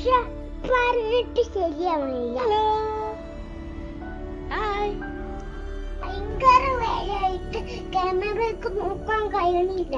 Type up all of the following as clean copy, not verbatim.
പറഞ്ഞിട്ട് ശരിയാവണില്ല. ഭയങ്കര വേലയായിട്ട് ക്യാമറയ്ക്ക് നോക്കാൻ കഴിയണില്ല.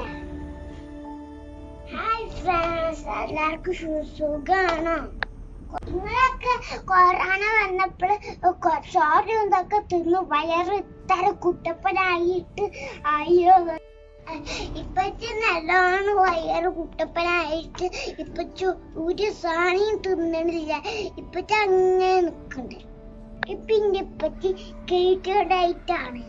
ഹായ് ഫ്രണ്ട്സ്, എല്ലാവർക്കും സുഖാണോ? നിങ്ങളൊക്കെ കൊറോണ വന്നപ്പോൾ ചോറ് ഇതൊക്കെ തിന്നു വയറ് ഇത്ര കുട്ടപ്പനായിട്ട് അയ്യോ ഇപ്പച്ച നല്ലോണം വയറ് കുട്ടപ്പനായിട്ട് ഇപ്പച്ച ഒരു സാധനം തിന്നണില്ല. ഇപ്പച്ച അങ്ങനെ നിക്കണ്ട്. ഇപ്പിന്റെ ഇപ്പച്ചി കീറ്റോ ഡയറ്റാണ്.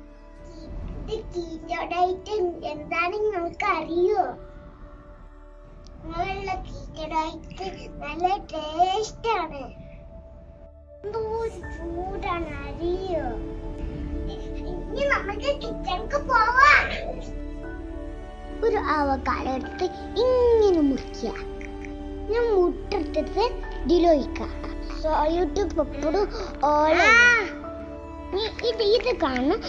കീറ്റോ ഡയറ്റ് എന്താണ് നിങ്ങൾക്ക് അറിയോ? നിങ്ങളുള്ള കീറ്റോ ഡയറ്റ് നല്ല ടേസ്റ്റ് ആണ്. എന്തോ ചൂടാണ് അറിയോ? ഇനി നമുക്ക് കിച്ചണിക്ക് പോവാം. ഒരു അവക്കാടോ എടുത്ത് ഇങ്ങനെ മുറിക്കുക. ഞാൻ മുട്ടെടുത്തിട്ട് ഇതിലൊഴിക്കാം. യൂട്യൂബ് പപ്പടും ഇത് കാണും.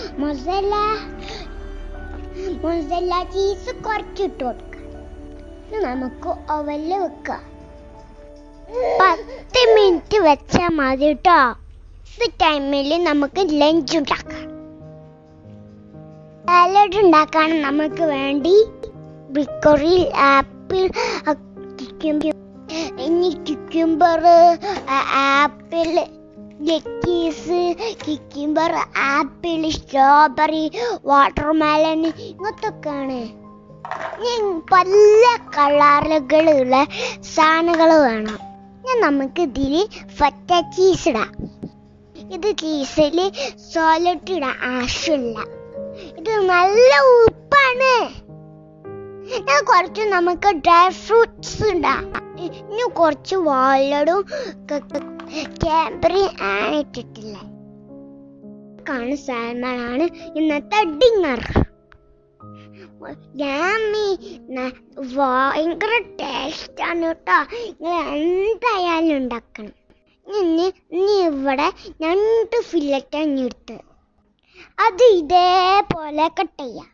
മൊസല്ല ചീസ് കുറച്ചിട്ട് കൊടുക്കാം. നമുക്ക് ഓവനിൽ വെക്കാം. 10 മിനിറ്റ് വെച്ചാൽ മതി കേട്ടോ. ഈ ടൈമിൽ നമുക്ക് ലഞ്ച് ഉണ്ടാക്കാം. സാലഡ് ഉണ്ടാക്കാൻ നമുക്ക് വേണ്ടി broccoli, apple, cucumber, apple, lettuce, cucumber, apple, strawberry, watermelon ഇങ്ങനത്തൊക്കെയാണ്. പല കളറുകളുള്ള സാധനങ്ങൾ വേണം. നമുക്ക് ഇതിൽ ഫറ്റ ചീസ് ഇടാം. ഇത് ചീസിൽ സോലറ്റ് ഇടാൻ ആവശ്യമില്ല. ഇത് നല്ല ഉപ്പാണ്. കുറച്ച് നമുക്ക് ഡ്രൈ ഫ്രൂട്ട്സ് ഇടാം. ഇനി കുറച്ച് വാലഡും ക്യാമ്പറി ഇട്ടിട്ടില്ല. സാൽമണാണ് ഇന്നത്തെ ഡിന്നർ. ഭയങ്കര ടേസ്റ്റ് ആണ് കേട്ടോ. നിങ്ങൾ എന്തായാലും ഉണ്ടാക്കണം. ഇനി ഇവിടെ 2 ഫില്ലറ്റ് എടുത്ത് അത് ഇതേപോലെ കട്ട് ചെയ്യാം.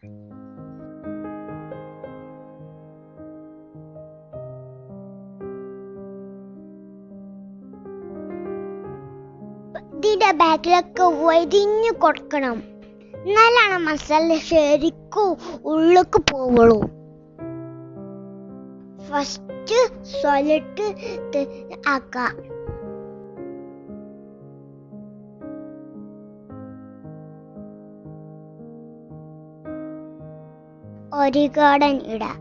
ഇതിന്റെ ബാക്കിലൊക്കെ വരിഞ്ഞു കൊടുക്കണം. എന്നാലാണ് മസാല ശരിക്കും ഉള്ളിലേക്ക് പോവുള്ളൂ. ഫസ്റ്റ് സോലറ്റ് ആക്കാം. ഒരിഗാഡൻ ഇടാം.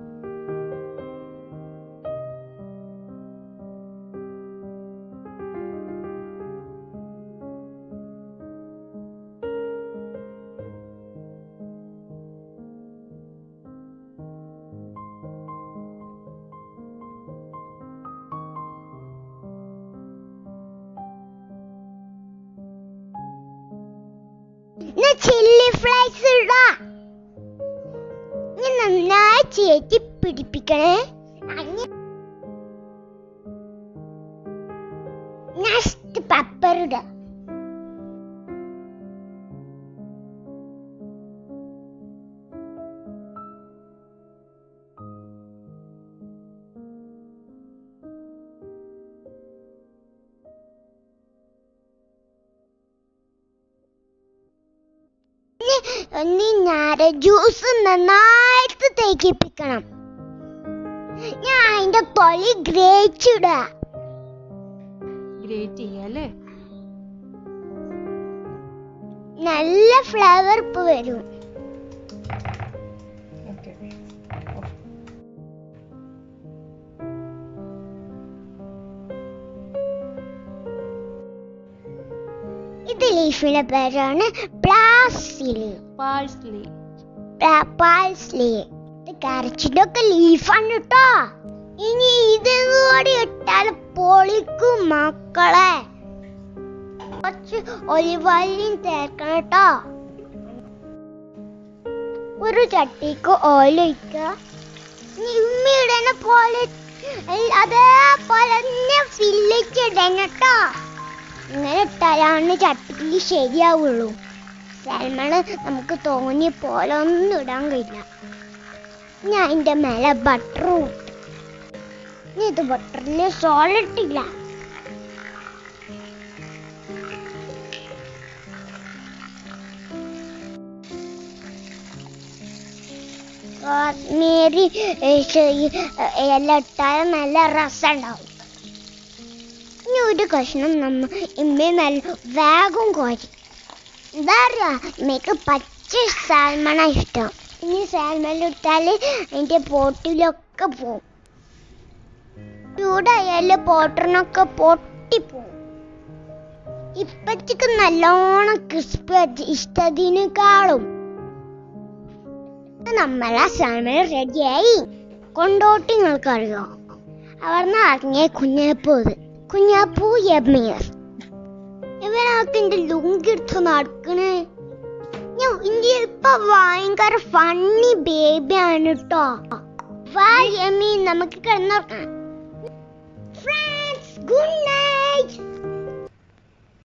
ചില്ലി ഫ്ലേക്സ് ഇടാം. നന്നായി ചേച്ചി പിടിപ്പിക്കണേ. നെക്സ്റ്റ് പെപ്പർ ഇടാം. ജ്യൂസ് നന്നായിട്ട് തേക്കിപ്പിക്കണം. ഞാൻ അതിന്റെ തൊലി ഗ്രേറ്റ് ഇടാം. നല്ല ഫ്ലേവർ ഇപ്പൊ വരും. ഇത് ലീഫിന്റെ പേരാണ് പാഴ്സ്ലി. കരച്ചിട്ടൊക്കെ ലീഫാണ് കേട്ടോ. ഇനി ഇതും കൂടി ഇട്ടാൽ പൊളിക്കും മക്കളെ. കുറച്ച് ഒലിവ് ഓയിലും തേക്കണം കേട്ടോ. ഒരു ചട്ടിക്ക് ഓയിൽ ഒഴിക്കുക. ഇടണ പോലെ അതേപോലെ ഫില്ലിച്ച് ഇടണം കേട്ടോ. ഇങ്ങനെ ഇട്ടാലാണ് ചട്ടിക്ക് ശരിയാവുള്ളൂ. സാൽമണ് നമുക്ക് തോന്നിയ പോലെ ഒന്നും ഇടാൻ കഴിയില്ല. ഞാൻ അതിൻ്റെ മേലെ ബട്ടറും ഇത് ബട്ടറില് സോൾട്ട് ഇല്ല. കാശ്മീരി എല്ലാം ഇട്ടാൽ നല്ല രസമുണ്ടാവും. ഇനി ഒരു കഷ്ണം ഇമ്മ നല്ല വേഗം കോരി. എന്താ പറയാ, ഇമ്മക്ക് പച്ച സാൽമണ ഇഷ്ടം. ഇനി സാൽമണിലിട്ടാൽ അതിൻ്റെ പോട്ടിലൊക്കെ പോവും. ചൂടായാല് പോട്ടറിനൊക്കെ പൊട്ടിപ്പോവും. ഇപ്പച്ചക്ക് നല്ലോണം ക്രിസ്പി ഇഷ്ടത്തിനേക്കാളും. നമ്മളെ സാൽമൺ റെഡിയായി. കൊണ്ടോട്ടി നിങ്ങൾക്കറിയോ? അവിടുന്ന് ഇറങ്ങിയ കുഞ്ഞാപ്പൂ എമ്മീസ്. ഇവനൊക്കെ എന്റെ ലുങ്കി എടുത്ത് നടക്കണേ. ഇന്ത്യ ഇപ്പൊ ഭയങ്കര ഫണ്ണി ബേബിയാണ് കേട്ടോ. വാ യമി, നമുക്ക് കിടന്നോക്കാം. Friends, good night.